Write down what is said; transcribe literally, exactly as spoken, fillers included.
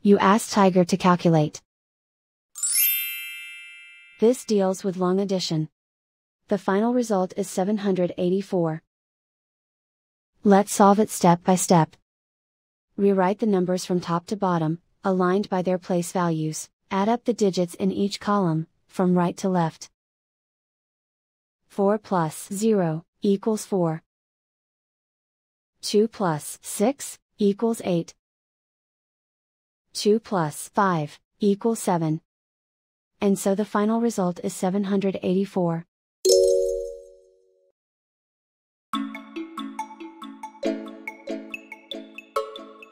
You ask Tiger to calculate. This deals with long addition. The final result is seven hundred eighty-four. Let's solve it step by step. Rewrite the numbers from top to bottom, aligned by their place values, add up the digits in each column, from right to left. four plus zero equals four. two plus six equals eight. two plus five equals seven. And so the final result is seven hundred eighty-four.